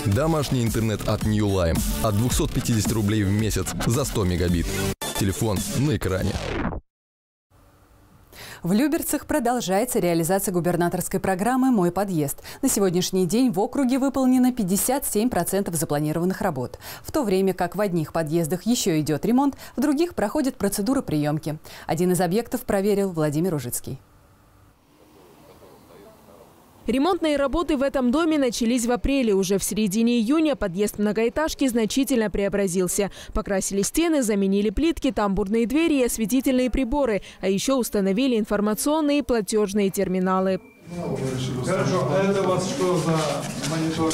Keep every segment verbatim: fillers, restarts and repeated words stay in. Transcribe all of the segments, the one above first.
Домашний интернет от New Lime от двухсот пятидесяти рублей в месяц за сто мегабит. Телефон на экране. В Люберцах продолжается реализация губернаторской программы «Мой подъезд». На сегодняшний день в округе выполнено пятьдесят семь процентов запланированных работ. В то время как в одних подъездах еще идет ремонт, в других проходит процедура приемки. Один из объектов проверил Владимир Ужицкий. Ремонтные работы в этом доме начались в апреле. Уже в середине июня подъезд многоэтажки значительно преобразился. Покрасили стены, заменили плитки, тамбурные двери и осветительные приборы. А еще установили информационные и платежные терминалы. Хорошо, а это у вас что за монитор?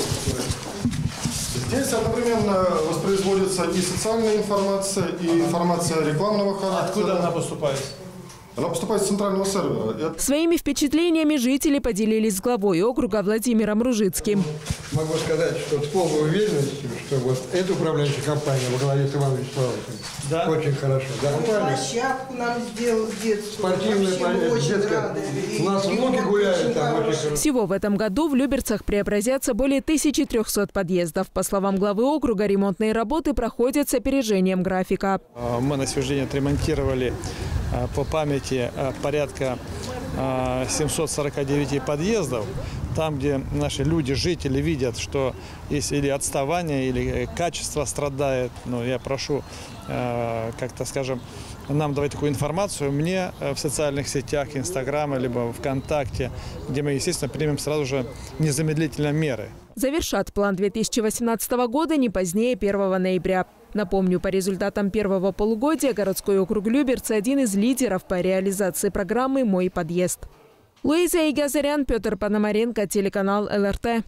Здесь одновременно воспроизводится и социальная информация, и информация рекламного характера. Откуда она поступает? Она поступает с центрального сервера. Своими впечатлениями жители поделились с главой округа Владимиром Ружицким. Могу сказать, что с полной уверенностью, что вот эта управляющая компания во главе с Иваном Вячеславовичем, да? Очень хорошо. Да, площадку нам сделал детскую. Спортивная площадка. У нас внуки гуляют там очень хорошо. Всего в этом году в Люберцах преобразятся более тысячи трёхсот подъездов. По словам главы округа, ремонтные работы проходят с опережением графика. Мы на сегодняшний день отремонтировали по памяти порядка семисот сорока девяти подъездов. Там, где наши люди, жители видят, что есть или отставание, или качество страдает. Ну, я прошу, как-то, скажем, нам давать такую информацию мне в социальных сетях, Инстаграма, либо ВКонтакте, где мы, естественно, примем сразу же незамедлительно меры. Завершат план две тысячи восемнадцатого года не позднее первого ноября. Напомню, по результатам первого полугодия городской округ Люберцы один из лидеров по реализации программы «Мой подъезд». Луиза Игазарян, Петр Пономаренко, телеканал эл эр тэ.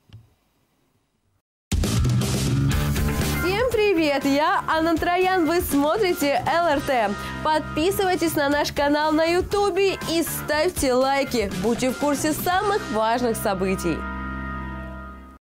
Всем привет! Я Анна Троян. Вы смотрите эл эр тэ. Подписывайтесь на наш канал на ютубе и ставьте лайки. Будьте в курсе самых важных событий.